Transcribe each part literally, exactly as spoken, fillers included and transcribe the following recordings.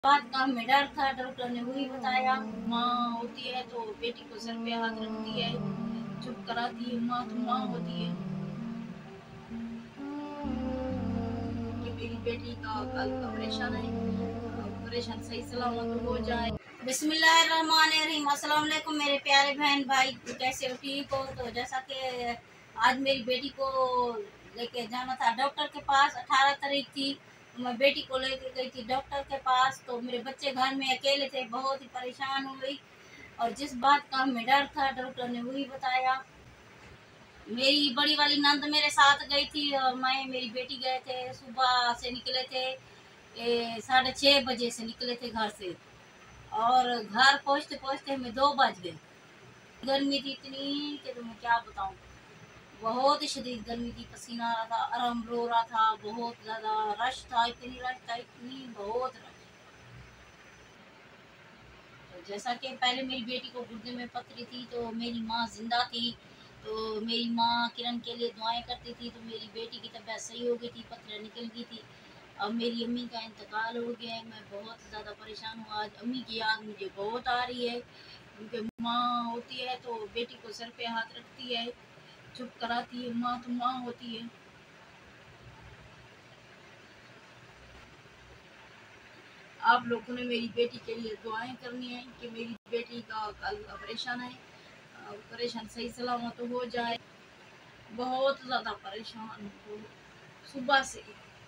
बात का हमें डर था, डॉक्टर ने वही बताया माँ होती है तो बेटी को सर पे हाथ रखती है, चुप कराती है, माँ तो माँ होती है कि मेरी बेटी का कल ऑपरेशन है, ऑपरेशन सही सलामत हो जाए। बिस्मिल्लाहिर्रहमानिर्रहीम। अस्सलाम वालेकुम मेरे प्यारे बहन भाई, कैसे हो? ठीक हो? तो जैसा कि आज मेरी बेटी को लेके जाना था डॉक्टर के पास, अठारह तारीख थी, मैं बेटी को लेकर गई थी डॉक्टर के पास। तो मेरे बच्चे घर में अकेले थे, बहुत ही परेशान हो गई और जिस बात का हमें डर था डॉक्टर ने वही बताया। मेरी बड़ी वाली नंद मेरे साथ गई थी और मैं मेरी बेटी गए थे, सुबह से निकले थे, साढ़े छः बजे से निकले थे घर से और घर पहुंचते पहुंचते हमें दो बज गए। गर्मी थी इतनी कि तुम्हें क्या बताऊं, बहुत ही शदीद गर्मी थी, पसीना आ रहा था, आराम रो रहा था, बहुत ज्यादा रश था, इतनी रश था, इतनी बहुत रश। तो जैसा कि पहले मेरी बेटी को गुर्दे में पथरी थी तो मेरी माँ जिंदा थी, तो मेरी माँ किरण के लिए दुआएं करती थी, तो मेरी बेटी की तबीयत सही हो गई थी, पथरी निकल गई थी। अब मेरी अम्मी का इंतकाल हो गया है, मैं बहुत ज़्यादा परेशान हूँ। आज अम्मी की याद मुझे बहुत आ रही है, क्योंकि माँ होती है तो बेटी को सर पे हाथ रखती है, चुप कराती है, माँ तो माँ होती है। आप लोगों ने मेरी बेटी के लिए दुआएं करनी है कि मेरी बेटी का कल ऑपरेशन है, ऑपरेशन सही सलामत हो जाए। बहुत ज़्यादा परेशान हूँ सुबह से।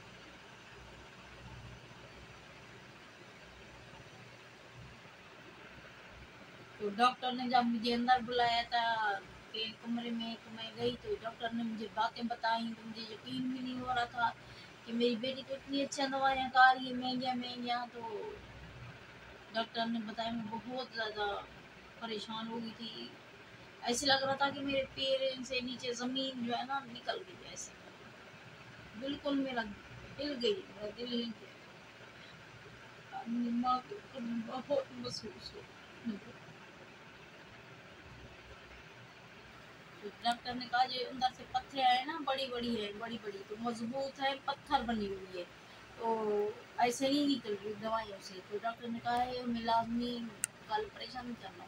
तो डॉक्टर ने जब मुझे अंदर बुलाया था के कमरे में, तो मैं गई तो डॉक्टर ने मुझे बातें बताई, तो मुझे यकीन भी नहीं हो रहा था कि मेरी बेटी तो इतनी अच्छा दवाइयाँ खा रही है, महंगिया महंगिया। तो डॉक्टर ने बताया, मैं बहुत ज़्यादा परेशान हो गई थी, ऐसे लग रहा था कि मेरे पैर से नीचे ज़मीन जो है ना निकल गई, ऐसे बिल्कुल मेरा हिल गई, मेरा दिल हिल गया, अपनी माँ के ऊपर बहुत महसूस हो। तो डॉक्टर ने कहा ये अंदर से पत्थर है ना, बड़ी बड़ी है, बड़ी बड़ी तो मजबूत है, पत्थर बनी हुई है, तो ऐसे नहीं निकल रही दवाइयों से। तो डॉक्टर ने कहा है हमें लाजमी कल ऑपरेशन करना।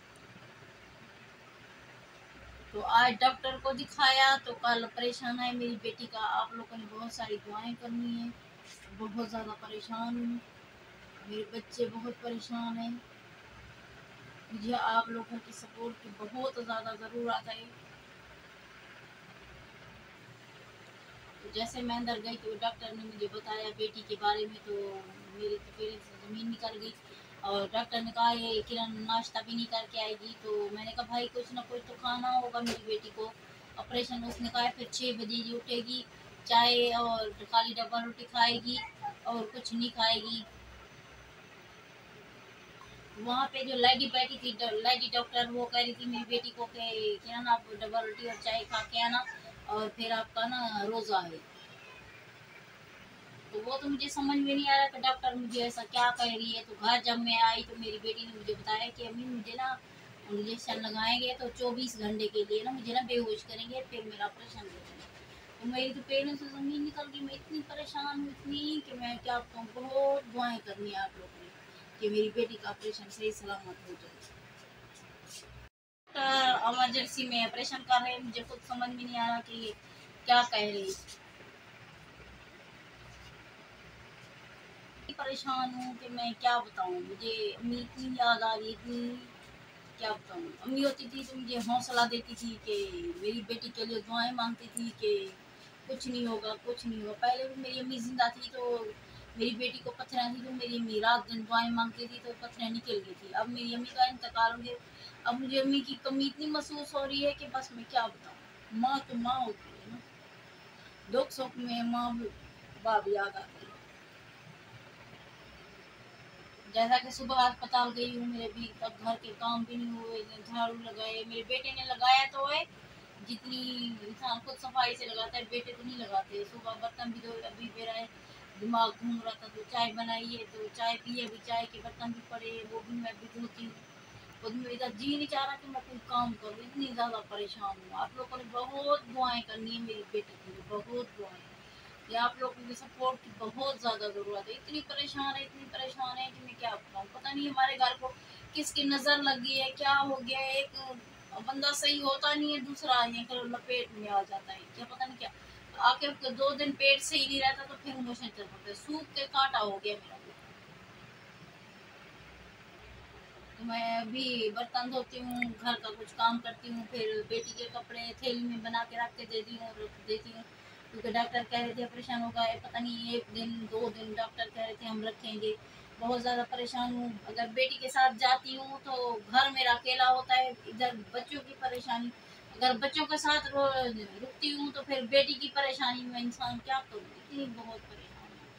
तो आज डॉक्टर को दिखाया तो कल ऑपरेशन है मेरी बेटी का। आप लोगों ने बहुत सारी दुआएं करनी है, बहुत ज़्यादा परेशान हूँ, मेरे बच्चे बहुत परेशान हैं, मुझे आप लोगों की सपोर्ट की बहुत ज़्यादा ज़रूरत है। तो जैसे मैं अंदर गई तो डॉक्टर ने मुझे बताया बेटी के बारे में, तो मेरे तो पेट से ज़मीन निकल गई और डॉक्टर ने कहा ये किरण नाश्ता भी नहीं करके आएगी। तो मैंने कहा भाई कुछ ना कुछ तो खाना होगा मेरी बेटी को, ऑपरेशन। उसने कहा फिर छः बजे ही उठेगी, चाय और खाली डब्बा रोटी खाएगी और कुछ नहीं खाएगी। वहाँ पे जो लेडी बैठी थी, लेडी डॉक्टर, वो कह रही थी मेरी बेटी को कि किरण आप डब्बा रोटी और चाय खा के आना और फिर आपका ना रोज़ा है। तो वो तो मुझे समझ में नहीं आ रहा कि डॉक्टर मुझे ऐसा क्या कह रही है। तो घर जब मैं आई तो मेरी बेटी ने मुझे बताया कि अम्मी मुझे ना इंजेक्शन लगाएंगे तो चौबीस घंटे के लिए ना मुझे ना बेहोश करेंगे, फिर मेरा ऑपरेशन हो जाएगा। तो मेरी तो पेड़ों से ज़मीन निकल गई, मैं इतनी परेशान हूँ, इतनी कि मैं क्या बताऊँ। बहुत दुआएं करनी है आप लोगों ने कि मेरी बेटी का ऑपरेशन सही सलामत हो जाए। डॉक्टर इमरजेंसी में ऑपरेशन कर रहे हैं, मुझे खुद समझ में नहीं आ रहा कि क्या कह रही है। परेशान हूँ कि मैं क्या बताऊँ, मुझे अम्मी इतनी याद आ रही, इतनी क्या बताऊँ। अम्मी होती थी तो मुझे हौसला देती थी कि मेरी बेटी के लिए दुआएं मांगती थी कि कुछ नहीं होगा, कुछ नहीं होगा। पहले भी मेरी अम्मी जिंदा थी तो मेरी बेटी को पत्थरें थी तो मेरी अम्मी रात दिन दुआएं मांगती थी तो पत्थरें निकल गई थी। अब मेरी अम्मी का इंतकाल हो गया, अब मुझे अम्मी की कमी इतनी महसूस हो रही है कि बस मैं क्या बताऊँ। माँ तो माँ होती है ना, दुख सुख में माँ बाप याद आती है। जैसा कि सुबह अस्पताल गई हूँ, मेरे भी तब घर के काम भी नहीं हुए, झाड़ू लगाए, मेरे बेटे ने लगाया तो है, जितनी इंसान खुद सफाई से लगाता है बेटे तो नहीं लगाते। सुबह बर्तन भी धोए, अभी मेरा दिमाग घूम रहा था तो चाय बनाई है, तो चाय पिए, अभी चाय के बर्तन भी पड़े, वो भी मैं भी धोती हूँ। खुद मेरा जी नहीं चाह रहा कि मैं कोई काम करूँ, इतनी ज़्यादा परेशान हूँ। आप लोगों ने बहुत दुआएं करनी है मेरी बेटी के लिए, बहुत दुआएं। ये आप लोगों की सपोर्ट की बहुत ज़्यादा ज़रूरत है। इतनी परेशान है, इतनी परेशान है कि मैं क्या बताऊँ। पता नहीं हमारे घर को किसकी नज़र लगी है, क्या हो गया है। एक बंदा सही होता नहीं है, दूसरा ये लपेट में आ जाता है, क्या पता नहीं क्या। आके दो दिन पेट सही नहीं रहता तो फिर मोशन चल पड़ता है। सूख के कांटा हो गया मेरा। तो मैं अभी बर्तन धोती हूँ, घर का कुछ काम करती हूँ, फिर बेटी के कपड़े थैली में बना के रख के देती हूँ, रख देती हूँ। क्योंकि डॉक्टर कह रहे थे ऑपरेशन होगा, पता नहीं एक दिन दो दिन डॉक्टर कह रहे थे हम रखेंगे। बहुत ज़्यादा परेशान हूँ। अगर बेटी के साथ जाती हूँ तो घर मेरा अकेला होता है, इधर बच्चों की परेशानी। अगर बच्चों के साथ रुकती हूँ तो फिर बेटी की परेशानी में इंसान क्या करूँ, इतनी बहुत परेशान हूँ।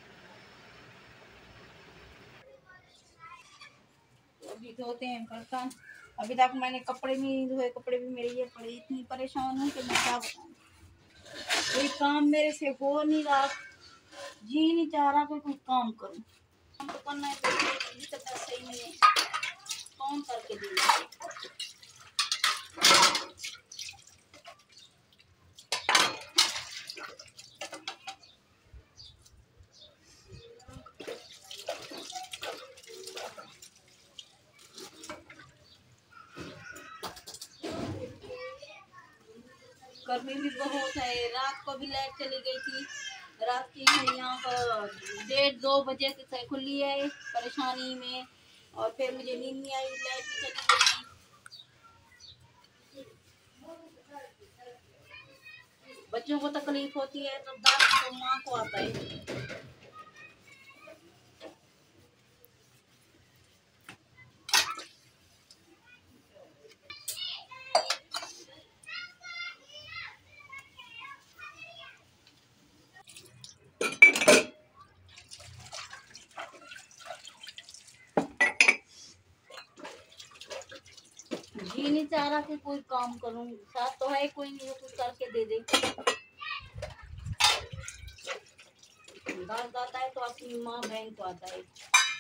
अभी धोते हैं बर्तन। अभी तक मैंने कपड़े नहीं धोए, कपड़े भी मेरे ये पड़े। इतनी परेशान हूँ कि मैं क्या बताऊँ। कोई काम मेरे से हो नहीं रहा, जी नहीं चाह रहा कि कोई काम करूँ। काम तो करना है तो सही नहीं है, कौन करके देगा। गर्मी भी बहुत है। रात को भी लाइट चली गई थी। रात की यहाँ पर डेढ़ दो बजे से खुली है, परेशानी में। और फिर मुझे नींद नहीं आई, लाइट भी चली गई थी। बच्चों को तकलीफ होती है तो दर्द तो माँ को आता है। जी नहीं चाह रहा कि कोई काम करूं। साथ तो है कोई नहीं, कुछ करके दे दे। दर्द आता है तो अपनी माँ बहन को आता है।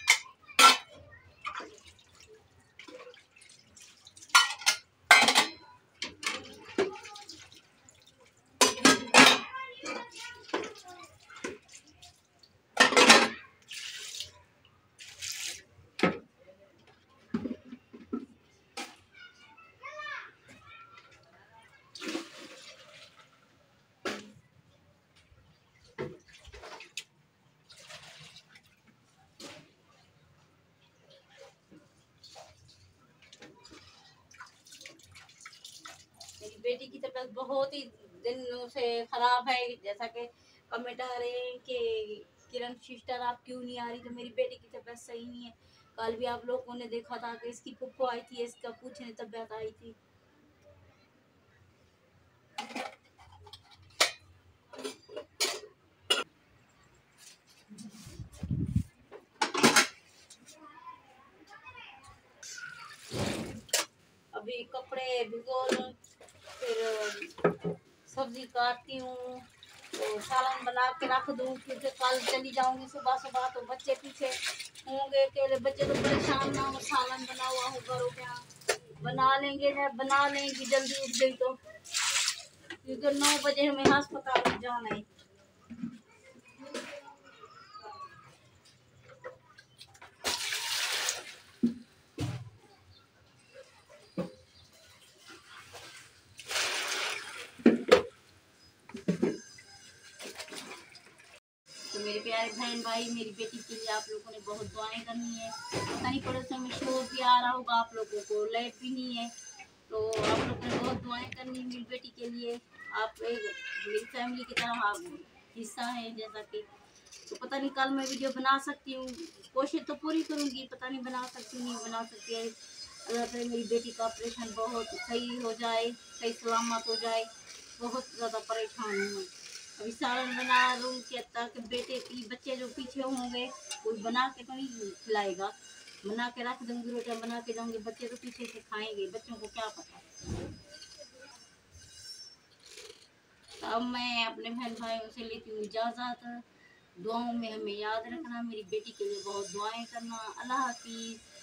मेरी बेटी की तबीयत बहुत ही दिनों से खराब है। जैसा कि कमेंट आ रहे हैं कि किरण सिस्टर आप क्यों नहीं आ रही, तो मेरी बेटी की तबीयत सही नहीं है। कल भी आप लोगों ने देखा था कि इसकी पुप्पो आई थी, इसका पूछने तबीयत आई थी। अभी कपड़े भिगो लूं, फिर सब्जी काटती हूँ, तो सालन बना के रख दूँ, क्योंकि कल चली जाऊंगी सुबह सुबह तो बच्चे पीछे होंगे। अकेले बच्चे तो परेशान ना हो, सालन बना हुआ होगा रोटियाँ बना लेंगे। जब बना लेंगी जल्दी उठ गई तो, क्योंकि नौ बजे हमें अस्पताल जाना है। तो मेरे प्यारे बहन भाई, मेरी बेटी के लिए आप लोगों ने बहुत दुआएं करनी है। पता नहीं पड़ोसियों में शोर भी आ रहा होगा आप लोगों को, लाइट भी नहीं है, तो आप लोगों ने बहुत दुआएं करनी है मेरी बेटी के लिए। आप एक मेरी फैमिली की तरह आप हिस्सा है जैसा कि। तो पता नहीं कल मैं वीडियो बना सकती हूँ, कोशिश तो पूरी करूँगी। पता नहीं बना सकती नहीं बना सकती है। अल्लाह करे मेरी बेटी का ऑपरेशन बहुत सही हो जाए, सही सलामत हो जाए। बहुत ज़्यादा परेशान हूँ। अभी सालन बना लूँ कि ताकि बेटे की बच्चे जो पीछे होंगे कोई बना के तो नहीं खिलाएगा। बना के रख दूँगी, रोटियाँ बना के दूँगी, बच्चे तो पीछे से खाएंगे, बच्चों को क्या पता। अब मैं अपने बहन भाइयों से लेती हूँ इजाज़त। दुआओं में हमें याद रखना, मेरी बेटी के लिए बहुत दुआएं करना। अल्लाह हाफिज़।